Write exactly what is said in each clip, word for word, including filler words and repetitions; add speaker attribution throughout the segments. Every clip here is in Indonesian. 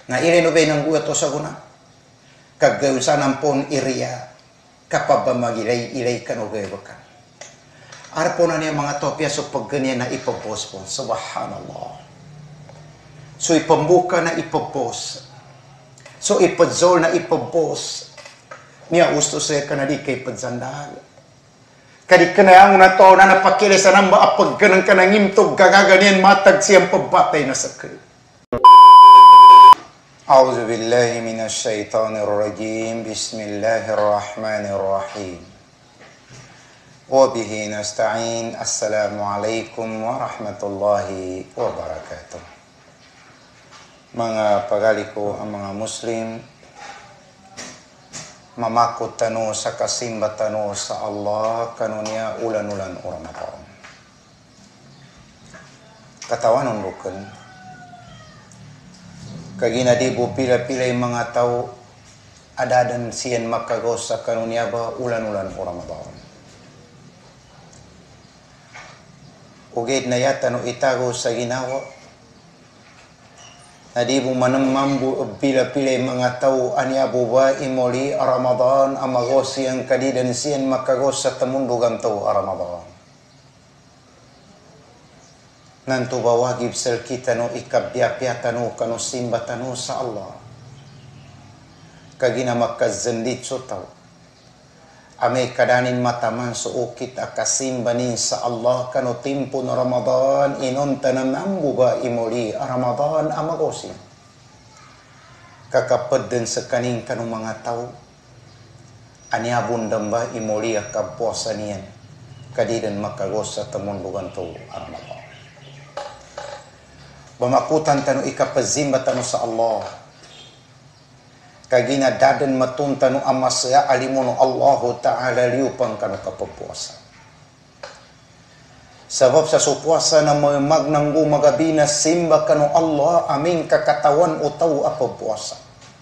Speaker 1: Na ili no bay ng buhat o sa guna. Kagawsan ang pon iriya. Kapabamagilay ilay kanugayawakan. Arpo na niya mga topya so pag ganyan na ipopos po. Subhanallah. So ipambuka na ipopos. So ipadzol na ipopos. Niya usto siya ka na di kay padzandal. Kadi kanayang na to na napakilisa ng maapag ka ng kanangimtog kagaganyan matag siyang pabatay na sakit. A'udhu billahi minash shaitanir rajim. Bismillahirrahmanirrahim. Wabihi nasta'in. Assalamualaikum warahmatullahi wabarakatuh. Mga pagaliko ang mga Muslim, mamakot tano sa kasimba tano sa Allah kanunya ulan-ulan o Ramadan. Katawanon bukan. Kaginadibo pila-pila yung mga tao adadan siyan makagos sa kanunya ba ulan-ulan o Ramadan. Ugid na yata no itago sa ginawa. Nadibo manamambu pila-pila yung mga tao aniabo ba imoli a Ramadan amagos siyang kadidan siyan makagos sa tamundugan tao a Ramadan. Nanto ba wagib sel kita no ikabya-pya tano kano simba tano sa Allah. Kagina makazendit so tao. Ame kadanin mataman so ukit akasimbanin sa Allah kano timpo na Ramadan inunta na nambu ba imuli a Ramadan amagosin. Kakapad din sa kaning kano mga tao aniabundam ba imuli a kapuasa niyan kadidan makagos sa tamundugan to a Ramadan. Bamakutan tano ikapazimba tano sa Allah. Kagina dadan matunta no amasya alimuno Allahu Ta'ala liupang kano kapapuasa. Sabab sa supuasa na may magnanggo magabina simba kano Allah aming kakatawan utaw apapuasa.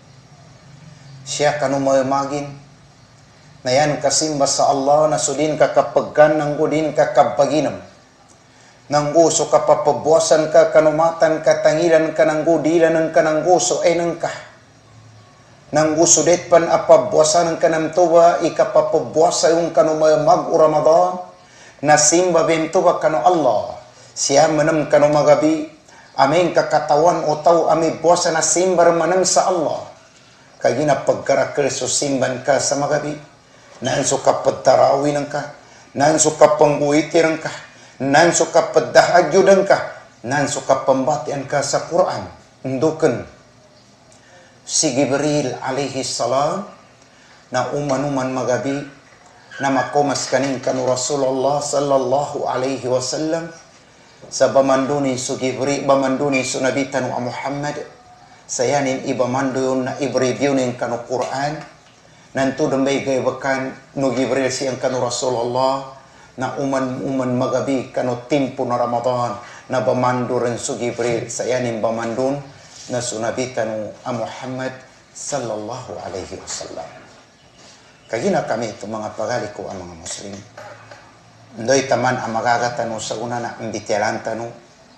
Speaker 1: Siya kano may magin na yan kasimba sa Allah na sudin kakapaggan ng udin kakapaginam. Nang gusto ka papabuasan ka kanumatan katangilan ka ng gudilan ng kanang gusto ay nang ka. Nang gusto det pan apabuasan ng kanang tuwa ikapapabuasa yung kanumay mag Ramadan na simba bentuwa kanu Allah. Siya manam kanu magabi aming kakatawan o tao ami buasa na simbar manam sa Allah. Kagina pagkarakil so simban ka sa magabi. Nanso kapagtarawin ka. Nanso kapangguitiran ka. Nanso kapadahagyudan ka. Nanso kapambatian ka sa Quran. Undukan. Si Jibril alaihi salam na umanuman magabi na makomas kanin kanu Rasulullah sallallahu alaihi wasallam sa bamanduni su Jibril bamanduni su Nabi tanu Muhammad sayanin ibamandoon na i-reviewin kanu Quran nanto dambay gaybakan no Jibril siyang kanu Rasulullah na uman-uman magabi kanu timpo na Ramadan na bamanduran su Jibril sayanin bamandun na sunabitan a Muhammad sallallahu alaihi wasallam. Kagina kami ito mga pagaliko ang mga Muslim. Ndoy taman ang magagatan sa una na imbitialan tano.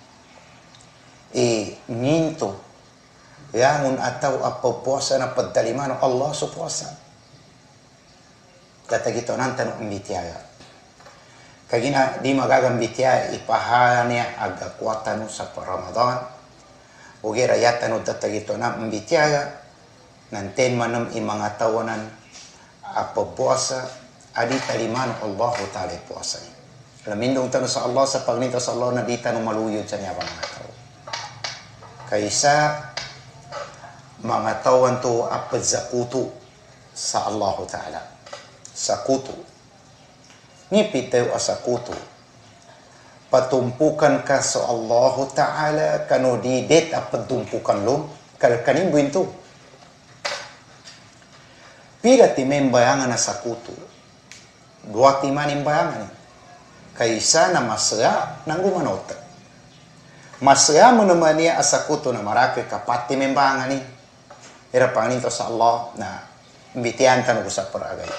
Speaker 1: E ninto. Yangun ataw apapuasa na pagdalimano Allah sa puasa. Katagito nan tano imbitiaya. Kagina di magagambitiaya ipahanya agakwatan sa Ramadan. Ugera yata no tatagito na mbitiaga nanten manam imanga tawanan apa puasa adi taliman Allah Ta'ala puasa ni. Lamindong tano sa Allah sa pagninto sa Allah na di tano maluyod sa niya mga tao. Kaysa mga tawan to apad zakuto sa Allah Ta'ala. Sakuto. Ngipit tayo asakuto. Patumpukan ka sa Allah Ta'ala kano didet at patumpukan lo kalkanin buwinto. Pila ti membayangan na sakuto. Dua ti maning bayangan. Kaysa na masaya ng gumanota. Masaya mo naman niya asakuto na marake kapati membayangan ni. Irapanin to sa Allah na imbitihan tanong ko sa paragay.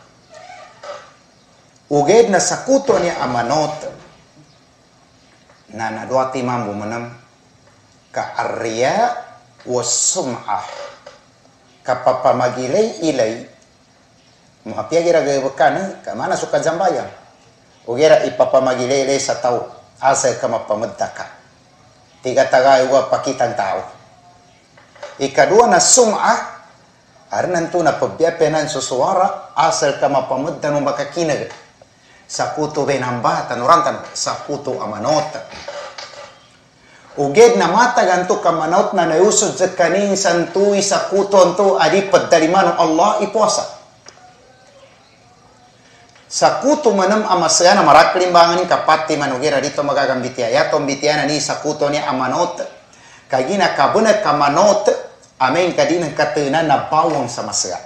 Speaker 1: Uged na sakuto niya amanota. Na nadwati mambu manam ka arya wasum'ah kapapamagilay ilay muhapya gira gayabakana ka mana suka jambayang o gira ipapamagilay ilay sa tao asa ka mapamadaka tiga tagay wa pakitang tao. Ikadua na sum'ah arnan to na pabyapenan susuara asal ka mapamadda no makakinag sa kuto benamba tanurantan sa kuto amanota. Uged na matagan to kamanot na nausod sa kaning santuy sa kuton to adi padaliman Allah ipuasa. Sa kuto manam amasya na maraklimbangan kapati manugira dito magagambiti ayato mbitiana ni sa kuto ni amanot kagina kabuna kamanot amen kadinang katunan na bawang sa masya.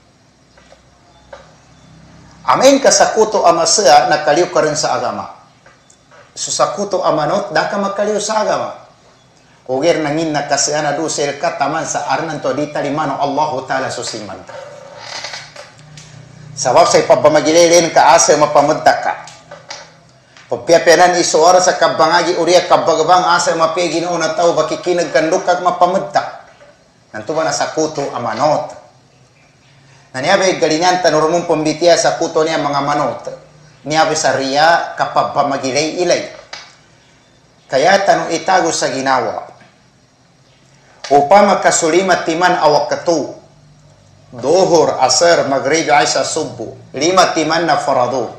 Speaker 1: Amen ka sa kuto amasya nakaliw ka rin sa agama. So sa kuto amanot da ka makaliw sa agama. Ugir nangin na kasana dusel ka taman sa arnan to di talimano Allah Ta'ala susiman. Sabab sa ipabamagililin ka asa mapamadda ka. Pagpiapenan isuara sa kabangagi uriya kabagabang asa mapigi no na tao bakikinag kanduk kag mapamadda. Nanto ba na sa kuto amanot. Naniabe galingan tanurumong pambitiya sa kuto niya mga manot. Niyabe sa riya kapabamagilay ilay. Kaya tanong itago sa ginawa. Upama kasulimat timan awak katu. Dohor, asar, maghrib, aisha, subuh. Lima timan na farado.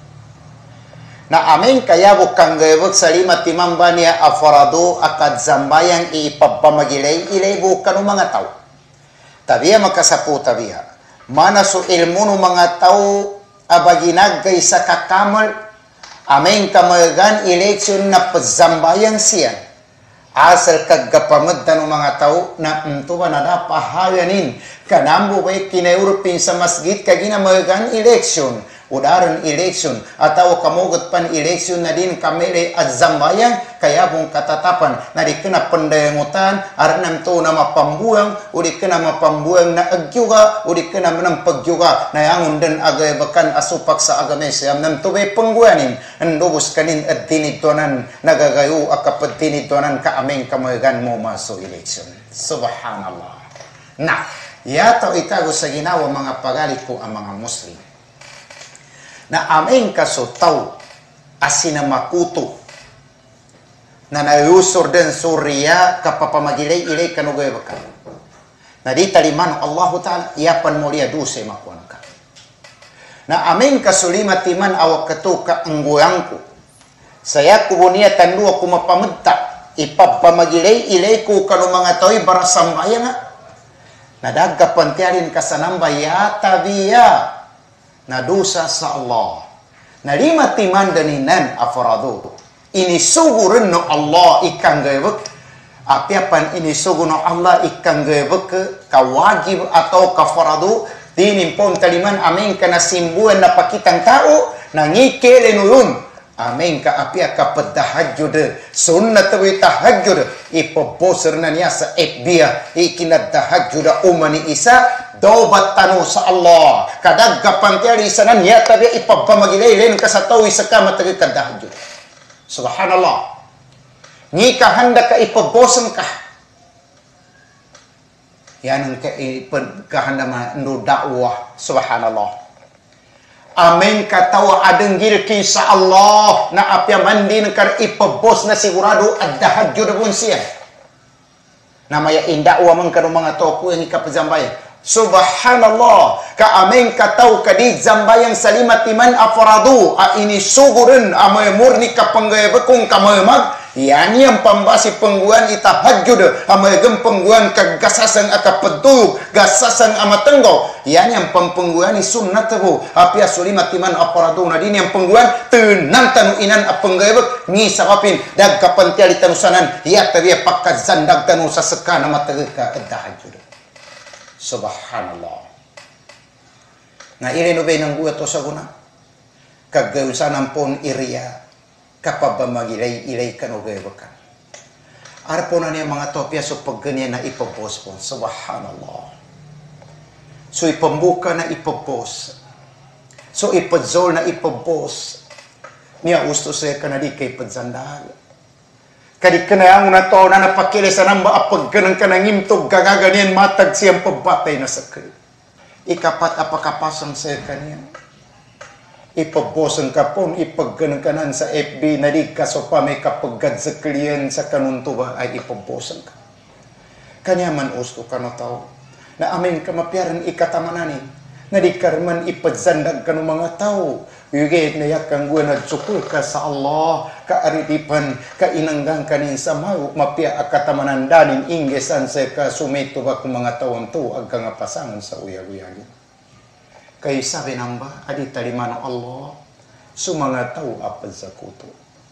Speaker 1: Na amin kaya bukang gawag sa lima timan ba niya a farado akad zambayang ipapamagilay ilay bukan ng mga tao. Tabiya makasapu tabiya. Mana so ilmu ng mga tao abaginagay sa kakamal amin kamagan eleksyon na pazambayang siya. Asal kagapamad ng mga tao na umtuba na napahayanin kanambo ba'y kinaurupin sa masjid kagina magan eleksyon. Udaran eleksyon atau kamugot pan eleksyon na din kamere at zambayang kaya bung katatapan na di kena pendayangutan aranam to na mapambuang o di kena mapambuang na agyuga o di kena menampag juga na yangun dan agay bakan asupak sa agame siyam nam to be pengguanin endobus kanin at dinitonan nagagayo akapad dinitonan ka aming kamagan mo maso eleksyon. Subhanallah. Nah, yato itago sa ginawa mga pagalit ko ang mga Muslim. Na aming kasutaw asina makuto na nayusor den surya kapapamagilay ilay kanugay baka na di taliman Allah Ta'ala iapan mulia duse makuan ka na aming kasulimat timan awak katu ka angguyangku saya kubunia tandua kumapamagta ipapamagilay ilay ko kanu mga toy barasambaya nga nadagapan tiyarin kasanambay yata biya na dosa sa Allah. Na lima timan daninan afarado. Inisugurin no Allah ikang gawag. Apiapan inisugur no Allah ikang gawag kawagib atau kafarado. Dinimpon taliman amin ka nasimbuan na pakitang tao. Nangikele no yun. Amin ka apia kapag tahajud. Sunnat tawi tahajud. Ipaboser na niya sa F B I. Ikinadahajud umani isa. Dobat tanu sa Allah. Kadag kapantiyari sanan ya tabi ipapamagilay ka sa tawi sa kama tagi kadahajud. Subhanallah. Ni kahanda ka ipabosen ka. Yan ang kahanda manu dakwah. Subhanallah. Amin katawa adeng gilki sa Allah na apya mandi nakar ipabos na sigurado at dahajud pun siya. Namaya indakwa man kanu mga topo yang ikapazambayan. Subhanallah, ka amin kataw kadid zambayang salimat timan afaradu a ini sugurin amay murni kapanggayaba kung kamayamag yan yang pambasi pengguan itahajud amay gem pengguan kagasasan akapadug gasasan amatenggo yan yang pampengguan ni sunnat bu apia sulimat timan afaradu na din yang pengguan tenan tanu inan apanggayaba ni sakapin dag kapantiali tanusanan ya tabiya pakat zandag tanu sasekan amatega tahajud. Subhanallah. Na irinubay ng buhat o sa guna. Kagawsanan pon iriya. Kapabamagilay ilay kanugayawakan. Arpo na niya mga topya so pag ganyan na ipapos po. Subhanallah. So ipambuka na ipapos. So ipadzol na ipapos. Niya gusto siya ka na di kay padzandal. Kadi kenayang na to na napakili sa namba apag ganang kanangimtog gagaganian matag siyang pabatay na sakri. Ikapat apakapasang sa kanya. Ipabosan ka po, ipagganang kanan sa F B, nalig ka so pa may kapagad sa kliyen sa kanuntuba ay ipabosan ka. Kanya man usto ka na tao, na aming kamapyaran ikatamananin, nalig ka man ipagsandag ka ng mga tao, yugit na yakang gua nagsukul ka sa Allah, kaaritipan, kainanggang kanin sa mau, mapya akatamanan danin, inggesan sa kasumito ba kung mga tawang to, agka nga pasangan sa uyag-uyagin. Kaya sabi namba, adi talimano Allah, sumanga tao apad sa kuto.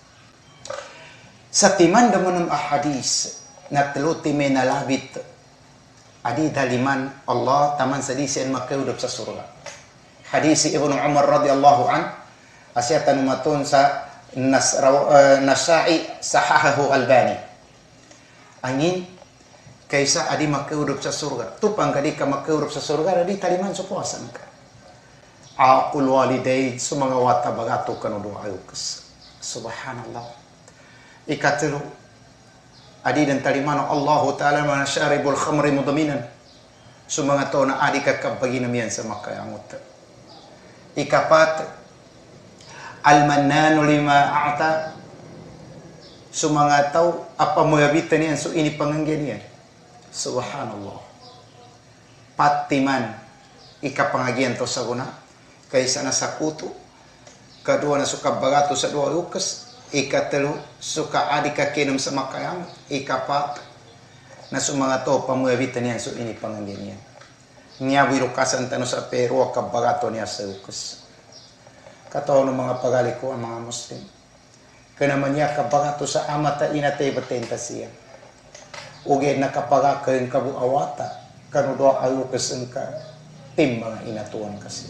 Speaker 1: Sa timanda mo ng ahadis, na teluti may nalabit, adi daliman Allah, taman sa disian makaudap sa surga. Hadisi Ibnu Umar radhiyallahu an, asyatan umatun sa nas, uh, Nasai sahahahu Albani. Angin, kaysa adi makaudap sa surga. Tupang kadi ka makaudap sa surga, adi taliman supuasan ka. Aqul walidain sumanga wata bagato kanu doa ayukas. Subhanallah. Ikatulu adi dan talimano Allah Ta'ala mana syaribul khamri mudaminan. Sumanga to na adi kakabagi namiyan sa makayangot. Ikapat al-mannanu lima a'ta. Sumanga tau apa moyabitan niyan so ini panganggian niyan. Subhanallah. Patiman ikapangagian to sa guna. Kaysa na sa kuto, kadua na suka bagato sa dua ukas, ikatelo suka adi ka kinam sa makayang, ikapat na sumanga to pamuyabitan niyan so ini panganggian niyan. Niya wirukasan tano sa pero ka bagato niya sa ukas. Kataw ng mga pagaliko ang mga Muslim. Kanaman niya ka bagato sa amata inatay batenta siya. Ugay na kapagakain kabu awata, kanudo ayukas ang ka timbang inatuan ka siya.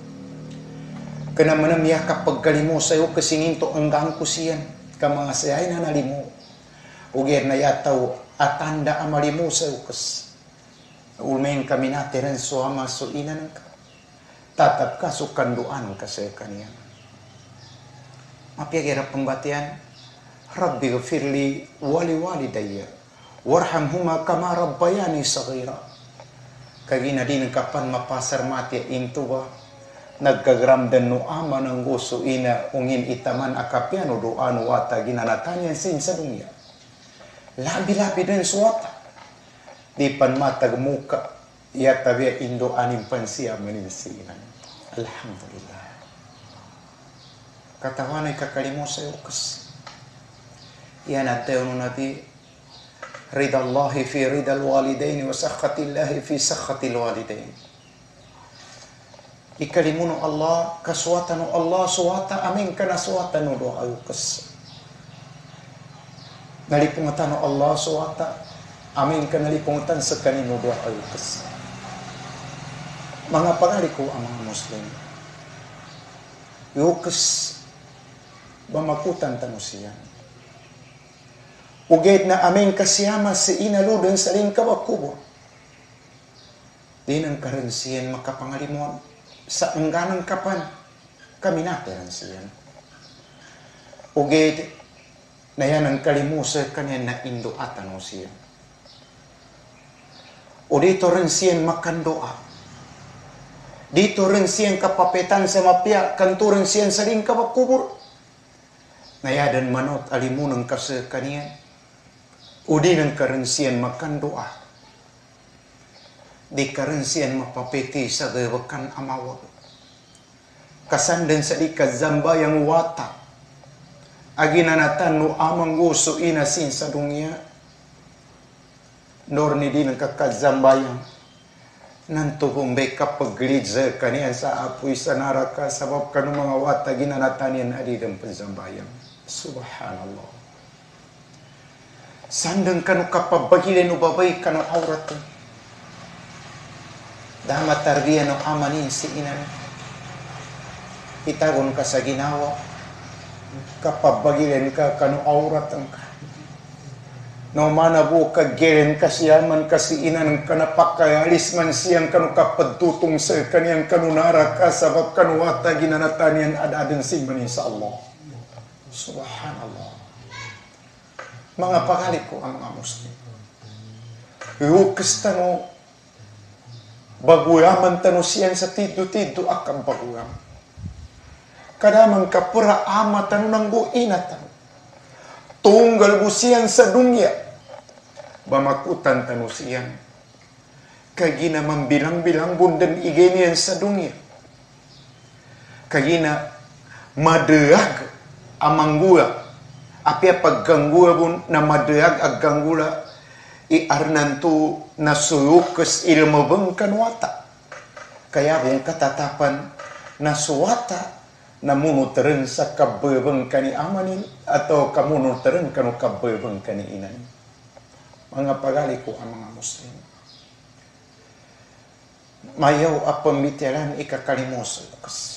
Speaker 1: Kena manamya kapag kalimo sa'yo kasinginto ang gangko siyan ka mga sayay na nalimo. Ugir na yataw atanda amalimo sa'yo kas. Ulmayin kami natiran so ama so inan ka. Tatap ka so kanduan ka sa'yo kaniya. Mapiagira pembatian. Rabbi gafirli wali wali daya. Warhamhuma kama rabbayani sagira. Kagina din kapan mapasar mati intuba. Nagkagramdan no ama ng gusto ina ungin itaman akapiano doano wata ginanatanya sin sa dunia. Labi-labi din suwata. Di pan matag muka yata biya indo anim pansiya maninsinan. Alhamdulillah. Katawanay kakalimo sa ukas. Yan at tayo no nabi rida Allahi fi rida al-walidain wa sakhatillahi fi sakhatil walidain. Ikalimuno Allah, kaswata no Allah, suwata amin ka na suwata no doa ayukas. Nalipungatan no Allah, suwata amin ka nalipungatan sa kanino doa ayukas. Mga pangaliko ang mga Muslim. Yukas, bamakutan tano siya. Uged na amin kasiyama si inaludan sa rin kawakubo. Di nang karensiyan makapangalimon. Sa engganang kapan kami natiran siyan. Uged na yan ang kalimusa kanyan na indo atano siyan. O dito rin siyan makandoa. Dito rin siyan kapapetan sa mapya, kanto rin siyan sa rin kabakubur. Nayadan manot alimunang kasa kanyan. O di nang karin siyan makandoa. Di karin siyan mapapiti sa gawakan amawa. Kasandan sa di kazambayang wata. Aginanatan no amang gusto inasin sa dunya. Nor ni di ng kakazambayang. Nantuhumbay kapaglidza kaniyan sa apoy sa naraka. Sabab ka ng mga wata ginanatan yan adidang pazambayang. Subhanallah. Sandang ka no kapabagilin o babay ka no aurat. Damat tarbiya no amanin si inan. Itagon ka sa ginawa. Kapabagilan ka kanu aurat ang ka. No manabu ka gilen ka siyaman kasi inan ka napakayalis man siyang kanu kapadutong sa kaniyang kanunara ka sabab kanuwata ginanatan yan ad-adan si manin sa Allah. Subhanallah. Mga pagalit ko ang mga Muslim. Iukas tano, baguyaman tano siyan sa tido-tido akang baguyam. Kadamang kapura ama tano nang buina tano. Tunggal busiyan sa dunya. Bamakutan tano siyan. Kagina mambilang-bilang bundan igenian sa dunya. Kagina madeag amanggula. Api paggangguya bun na madeag agganggula i arnantu na suyukes ilmu bengkan wata. Kaya bung katatapan na suwata na munuteren sa kabebeng kani amanin atau kamunuteren kanu kabebeng kani inan. Mga pagali ko ang mga Muslim. Mayaw a pamitiran ikakalimos lukas.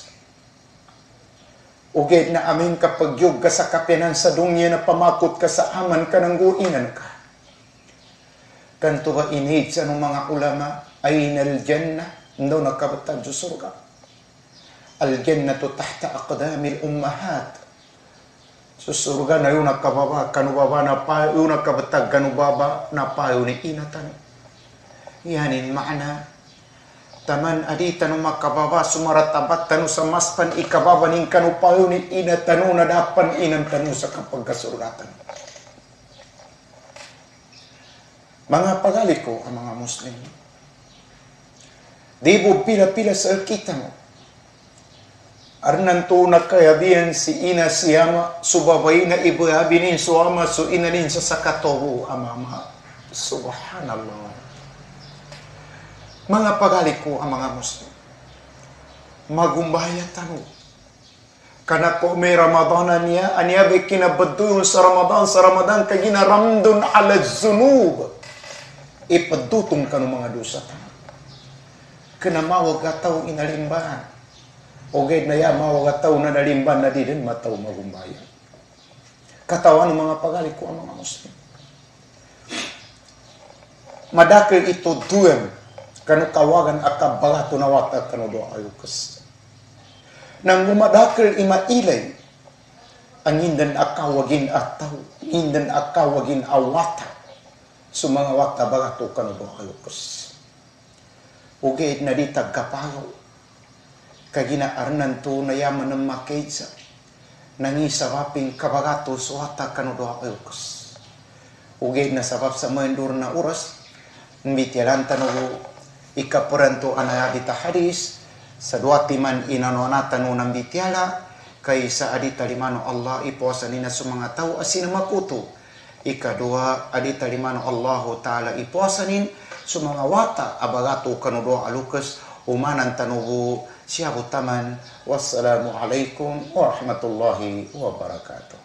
Speaker 1: Uged na amin kapagyog ka sa kapinan sa dunya na pamakot ka sa aman ka ng guinan ka. Kanto ba inid sa nung mga ulama ay naljannah no nakabatag sa surga. Al-jannatu tahta aqdamil ummahat. Sa surga na yun nakababa, kanubaba na payo, yun nakabatag kanubaba na payo ni inatan. Yanin maana taman adi tanu makababa sumaratabat tanu sa maspan ikababa ning kanu payo ni ina tanu na dapan inan tanu sa kapagkasurgatan. Mga pagali ko ang mga Muslim. Di bo pila-pila sa kita mo. Arnan to nakayabihan si ina siyama subabay na ibu abinin suama su inanin sa sakatobo amama. Subhanallah. Mga pagali ko ang mga Muslim. Magumbaya tanu. Kana ko may Ramadanan niya, aniya be kinabaduyong sa Ramadan, sa Ramadan kagina ramdun ala zunub. Ipadutong kanu mga dosa tanu. Kana mawag ataw inalimbahan. Oged na ya mawag ataw na nalimban na di din mataw magumbaya. Katawan ng mga pagali ko ang mga Muslim. Madakil ito duem kanu kawagan akab balato na wata kanu doa ayukas. Nang gumadakil imailay, ang hindan akawagin ataw, hindan akawagin awata, so mga wata balato kanu doa ayukas. Uged na di tagkapayaw, kagina arnan to na yaman ng makaysa, nangisa waping kabagato so wata kanu doa ayukas. Uged na sabab sa maendur na oras, mbitialan tanu ikapuranto anayabita hadis sa dua timan inanonatan nung bitiala kay sa adita limano Allah ipuasa nina sa mga tao asin makuto. Ikadua adita limano Allah ta'ala ipuasanin sa mga wata abagato kanudo alukas umanan tanubo siya butaman. Wassalamu alaikum warahmatullahi wabarakatuh.